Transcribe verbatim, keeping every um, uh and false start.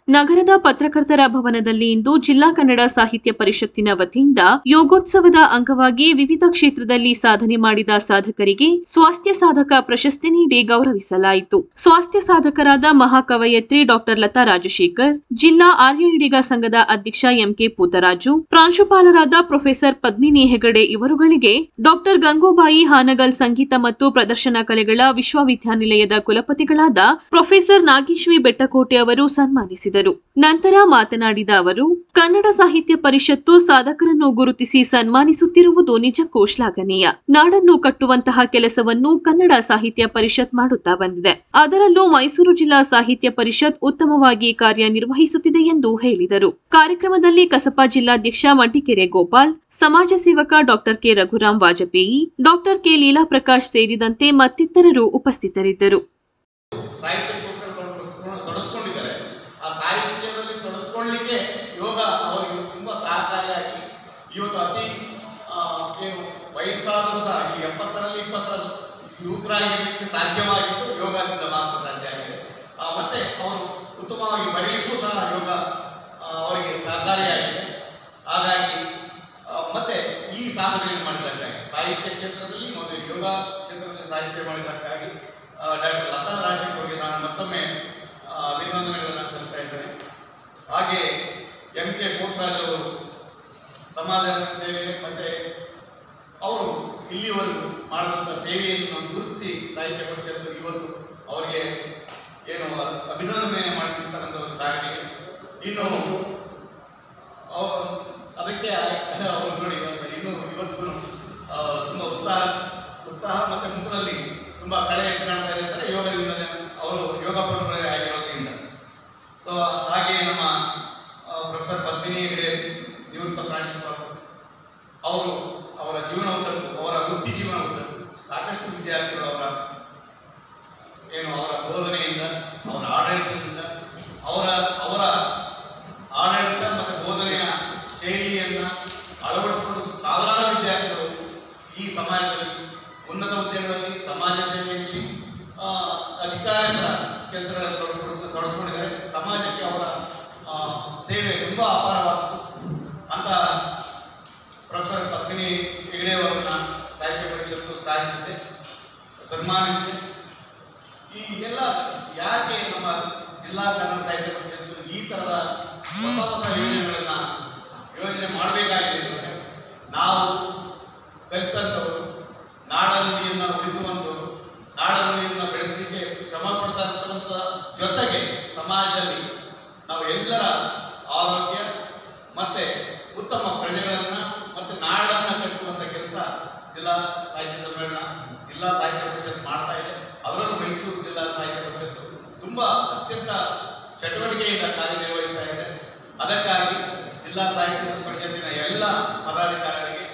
ನಗರದ ಪತ್ರಕರ್ತರ ಭವನದಲ್ಲಿ ಇಂದು ಜಿಲ್ಲಾ ಕನ್ನಡ ಸಾಹಿತ್ಯ ಪರಿಷತ್ತಿನ ವತಿಯಿಂದ ಯೋಗೋತ್ಸವದ ಅಂಗವಾಗಿ ವಿವಿಧ ಕ್ಷೇತ್ರದಲ್ಲಿ ಸಾಧನೆ ಮಾಡಿದ ಸಾಧಕರಿಗೆ ಸ್ವಾಸ್ಥ್ಯ ಸಾಧಕ ಪ್ರಶಸ್ತಿ ನೀಡಿ ಗೌರವಿಸಲಾಯಿತು. ಸ್ವಾಸ್ಥ್ಯ ಸಾಧಕರಾದ ಮಹಾಕವಯತ್ರಿ ಡಾಕ್ಟರ್ ಲತಾ ರಾಜಶೇಖರ್, ಜಿಲ್ಲಾ ಆರ್ಯಯಿಡಿಗ ಸಂಘದ ಅಧ್ಯಕ್ಷ ಎಂಕೆ ಪೂತರಾಜು, ಪ್ರಾಂಶುಪಾಲರಾದ ಪ್ರೊಫೆಸರ್ ಪದ್ಮಿನಿ ಹೆಗಡೆ ಇವರುಗಳಿಗೆ ಡಾಕ್ಟರ್ ಗಂಗೂಬಾಯಿ ಹಾನಗಲ್ ಸಂಗೀತ ಮತ್ತು ಪ್ರದರ್ಶನ ಕಲೆಗಳ ವಿಶ್ವವಿದ್ಯಾನಿಲಯದ ಕುಲಪತಿಗಳಾದ ಪ್ರೊಫೆಸರ್ ನಾಗೇಶ್ವಿ ಬೆಟ್ಟಕೋಟೆ ಅವರು ಸನ್ಮಾನಿಸಿದರು. ನಂತರ ಮಾತನಾಡಿದ ಅವರು, ಕನ್ನಡ ಸಾಹಿತ್ಯ ಪರಿಷತ್ತು ಸಾಧಕರನ್ನು ಗುರುತಿಸಿ ಸನ್ಮಾನಿಸುತ್ತಿರುವುದು ನಿಜಕ್ಕೂ ಶ್ಲಾಘನೀಯ. ನಾಡನ್ನು ಕಟ್ಟುವಂತಹ ಕೆಲಸವನ್ನು ಕನ್ನಡ ಸಾಹಿತ್ಯ ಪರಿಷತ್ ಮಾಡುತ್ತಾ ಬಂದಿದೆ. ಅದರಲ್ಲೂ ಮೈಸೂರು ಜಿಲ್ಲಾ ಸಾಹಿತ್ಯ ಪರಿಷತ್ ಉತ್ತಮವಾಗಿ ಕಾರ್ಯನಿರ್ವಹಿಸುತ್ತಿದೆ ಎಂದು ಹೇಳಿದರು. ಕಾರ್ಯಕ್ರಮದಲ್ಲಿ ಕಸಪಾ ಜಿಲ್ಲಾಧ್ಯಕ್ಷ ಮಟ್ಟಿಕೆರೆ ಗೋಪಾಲ್, ಸಮಾಜ ಸೇವಕ doctor K Raghuram Vajpayee, doctor K Leela Prakash ಸೇರಿದಂತೆ ಮತ್ತಿತರರು ಉಪಸ್ಥಿತರಿದ್ದರು. ಸಾಹಿತ್ಯದಲ್ಲಿ ತೊಡಗಿಸ್ಕೊಳ್ಳಲಿಕ್ಕೆ ಯೋಗ ಅವರಿಗೆ ತುಂಬ ಸಹಕಾರಿಯಾಗಿ ಇವತ್ತು ಅತಿ ಏನು ವಯಸ್ಸಾದರೂ ಸಹ ಈ ಎಪ್ಪತ್ತರಲ್ಲಿ ಇಪ್ಪತ್ತರ ಯುವಕರಾಗಿರಲಿಕ್ಕೆ ಸಾಧ್ಯವಾಗಿದ್ದು ಯೋಗದಿಂದ ಮಾತ್ರ ಸಾಧ್ಯ ಆಗಿದೆ. ಮತ್ತೆ ಅವರು ಉತ್ತಮವಾಗಿ ಬರೀಲಿಕ್ಕೂ ಸಹ ಯೋಗ ಅವರಿಗೆ ಸಹಕಾರಿಯಾಗಿದೆ. ಹಾಗಾಗಿ ಮತ್ತೆ ಈ ಸಾಧನೆಯನ್ನು ಮಾಡಿದ್ದಕ್ಕಾಗಿ ಸಾಹಿತ್ಯ ಕ್ಷೇತ್ರದಲ್ಲಿ ಮತ್ತು ಯೋಗ ಕ್ಷೇತ್ರದಲ್ಲಿ ಸಾಹಿತ್ಯ ಮಾಡಿದ್ದಕ್ಕಾಗಿ ಡಾಕ್ಟರ್ ಲತಾ ರಾಜಶೇಖರ್ ಅವರಿಗೆ ನಾನು ಮತ್ತೊಮ್ಮೆ ಅಭಿನಂದನೆಗಳನ್ನು ಸಲ್ಲಿಸ್ತಾ ಇದ್ದೇನೆ. ಹಾಗೆ ಎಂ ಕೆ ಪೂತರಾಜ್ ಅವರು ಸಮಾಜ ಸೇವೆ ಮತ್ತು ಅವರು ಇಲ್ಲಿವರೆಗೂ ಮಾಡಿದಂಥ ಸೇವೆಯನ್ನು ನಾವು ಗುರುತಿಸಿ ಸಾಹಿತ್ಯ ಪರಿಷತ್ತು ಇವತ್ತು ಅವರಿಗೆ ಏನು ಅಭಿನಂದನೆ ಮಾಡಿರ್ತಕ್ಕಂಥ ಶ್ಲಾಘನೆ. ಇನ್ನು ಅದಕ್ಕೆ ಅವರು ನೋಡಿ ಇನ್ನು ಇವತ್ತು ತುಂಬ ಉತ್ಸಾಹ ಉತ್ಸಾಹ ಮತ್ತು ಮುಖದಲ್ಲಿ ತುಂಬ ಕಳೆ ಕಾಣ್ತಾ ಇದ್ದಾರೆ ಯೋಗದಿಂದಲೇ ಅವರು ಯೋಗ ಪಟುಗಳೇ ಆಗಿರೋದ್ರಿಂದ. ಸೊ ಹಾಗೆ ನಮ್ಮ ಪ್ರೊಫೆಸರ್ ಪದ್ಮಿನಿ ಹೆಗಡೆ ನಿವೃತ್ತ ಪ್ರಾಂಶುಪಾಲರು ಅವರು ಅವರ ಜೀವನ ಉದ್ದಕ್ಕೂ ಅವರ ವೃತ್ತಿ ಜೀವನ ಉದ್ದಕ್ಕೂ ಸಾಕಷ್ಟು ವಿದ್ಯಾರ್ಥಿಗಳು ಅವರ ಏನು ಅವರ ಬೋಧನೆಯಿಂದ ಅವರ ಆಡಳಿತದಿಂದ ಅವರ ಅವರ ಆಡಳಿತ ಮತ್ತು ಬೋಧನೆಯ ಶೈಲಿಯನ್ನು ಅಳವಡಿಸಿಕೊಂಡು ಸಾವಿರಾರು ವಿದ್ಯಾರ್ಥಿಗಳು ಈ ಸಮಾಜದಲ್ಲಿ ಉನ್ನತ ಹುದ್ದೆಗಳಲ್ಲಿ ಸಮಾಜ ಸೇವೆಯಲ್ಲಿ ಅಧಿಕಾರೇತರ ಕೆಲಸಗಳಲ್ಲಿ ತೊಡಗಿಕೊಂಡು ತೊಡಗಿಸ್ಕೊಂಡಿದ್ದಾರೆ. ಸಮಾಜಕ್ಕೆ ಅವರ ಸೇವೆ ತುಂಬ ಅಪಾರವಾದದ್ದು ಅಂತ ಪ್ರೊಫೆಸರ್ ಪದ್ಮಿನಿ ಹೆಗಡೆ ಅವರನ್ನ ಸಾಹಿತ್ಯ ಪರಿಷತ್ತು ಸ್ಥಾಪಿಸಿದೆ, ಸನ್ಮಾನಿಸಿದೆ. ಈ ಎಲ್ಲ ಯಾಕೆ ನಮ್ಮ ಜಿಲ್ಲಾ ಕನ್ನಡ ಸಾಹಿತ್ಯ ಪರಿಷತ್ತು ಈ ಥರದ ಹೊಸ ಹೊಸ ಯೋಜನೆಗಳನ್ನು ಯೋಜನೆ ಮಾಡಬೇಕಾಗಿದೆ ಅಂದರೆ ನಾವು ಕಲಿತಂಥವರು ನಾಡನುಡಿಯನ್ನು ಉಳಿಸುವಂಥವರು ನಾಡನುಡಿಯನ್ನು ಬೆಳೆಸಲಿಕ್ಕೆ ಶ್ರಮ ಪಡ್ತಾ ಇರ್ತಕ್ಕಂಥ ಜೊತೆಗೆ ಸಮಾಜದಲ್ಲಿ ನಾವು ಎಲ್ಲರ ಆರೋಗ್ಯ ಮತ್ತು ಉತ್ತಮ ಪ್ರಜೆಗಳನ್ನು ಮತ್ತು ನಾಡನ್ನು ಕಟ್ಟುವಂಥ ಕೆಲಸ ಜಿಲ್ಲಾ ಸಾಹಿತ್ಯ ಸಮ್ಮೇಳನ ಜಿಲ್ಲಾ ಸಾಹಿತ್ಯ ಪರಿಷತ್ ಮಾಡ್ತಾ ಇದೆ. ಅವರನ್ನು ಮೈಸೂರು ಜಿಲ್ಲಾ ಸಾಹಿತ್ಯ ಪರಿಷತ್ತು ತುಂಬ ಅತ್ಯಂತ ಚಟುವಟಿಕೆಯಿಂದ ಕಾರ್ಯನಿರ್ವಹಿಸ್ತಾ ಇದೆ. ಅದಕ್ಕಾಗಿ ಜಿಲ್ಲಾ ಸಾಹಿತ್ಯ ಪರಿಷತ್ತಿನ ಎಲ್ಲ ಪದಾಧಿಕಾರಿಗಳಿಗೆ